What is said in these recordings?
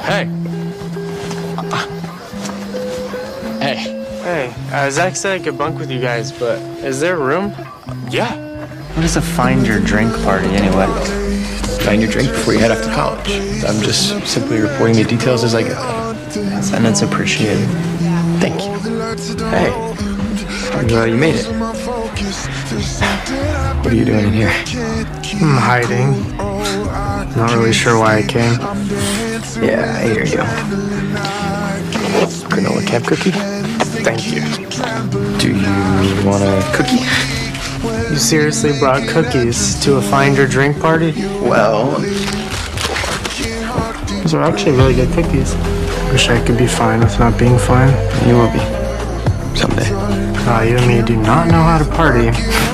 Hey. Hey. Hey, Zach said I could bunk with you guys, but is there room? Yeah. What is a find your drink party anyway? Find your drink before you head off to college. I'm just simply reporting the details as I get them. And it's appreciated. Thank you. Hey. You made it. What are you doing in here? I'm hiding. Not really sure why I came. Yeah, I hear you. Granola camp cookie? Thank you. Do you want a cookie? You seriously brought cookies to a find your drink party? Well, Those are actually really good cookies. Wish I could be fine with not being fine. you will be. Someday. You and me do not know how to party.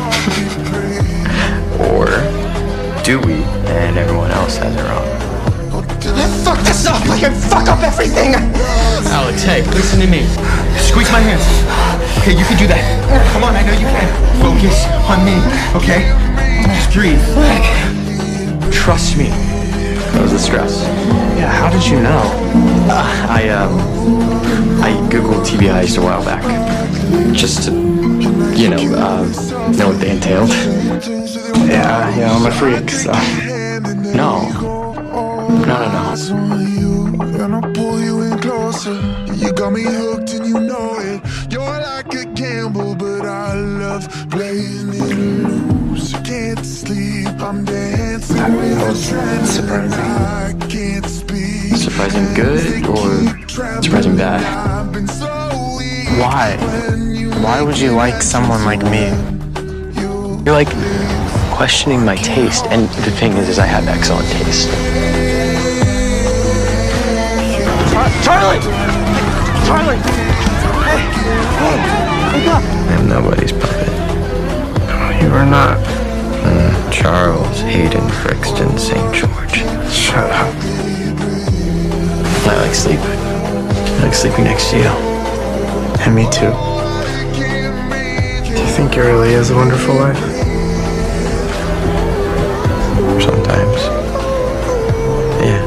Or do we? And everyone else has it wrong. Fuck this up! I can fuck up everything! Alex, hey, listen to me. Squeeze my hands. Okay, you can do that. Come on, I know you can. Focus on me, okay? Just breathe. Trust me. That was the stress. Yeah, how did you know? I Googled TBIs a while back. Just to, know what they entailed. Yeah, I'm a freak, so. No. And I pull you in closer. You got me hooked and you know it. You're like a gamble, but I love playing it loose. Can't sleep, I'm dancing with a trance. Surprising. I can't speak. Surprising good or surprising bad? I've been so weak. Why? Why would you like someone like me? You're like questioning my taste, and the thing is I have excellent taste. Charlie! Charlie! Hey! Wake up! I'm nobody's puppet. You are not. Charles Hayden Brixton St. George. Shut up. I like sleep. I like sleeping next to you. And me too. Do you think it really is a wonderful life? Sometimes. Yeah.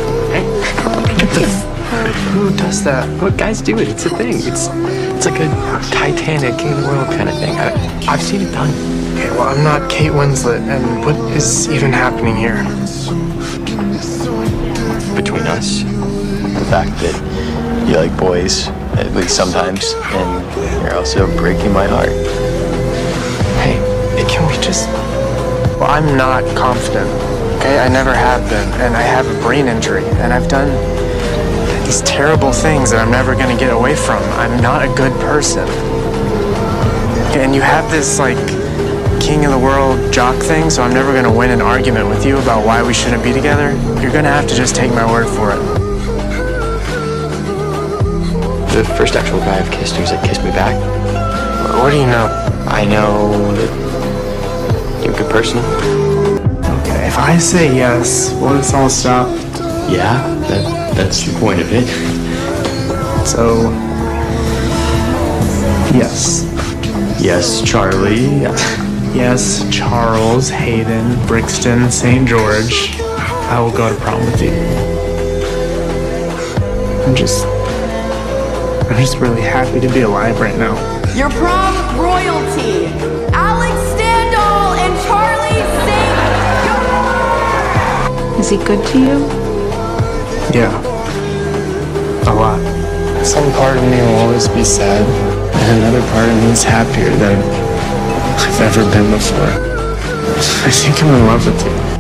Who does that? What guys do it? It's a thing. It's like a Titanic, King of the World kind of thing. I've seen it done. Okay, well, I'm not Kate Winslet, and what is even happening here? Between us, the fact that you like boys, at least sometimes, and you're also breaking my heart. Hey, can we just... Well, I'm not confident, okay? I never have been, and I have a brain injury, and I've done these terrible things that I'm never gonna get away from. I'm not a good person. And you have this, like, king of the world jock thing, so I'm never gonna win an argument with you about why we shouldn't be together. You're gonna have to just take my word for it. The first actual guy I've kissed who's like, kiss me back. What do you know? I know that you're a good person. Okay, if I say yes, will this all stop? Yeah, that's the point of it. So, yes. Yes, Charlie. Yes, Charles Hayden Brixton St. George. I will go to prom with you. I'm just really happy to be alive right now. Your prom royalty, Alex Standall and Charlie St. George. Is he good to you? Yeah, a lot. Some part of me will always be sad, and another part of me is happier than I've ever been before. I think I'm in love with you.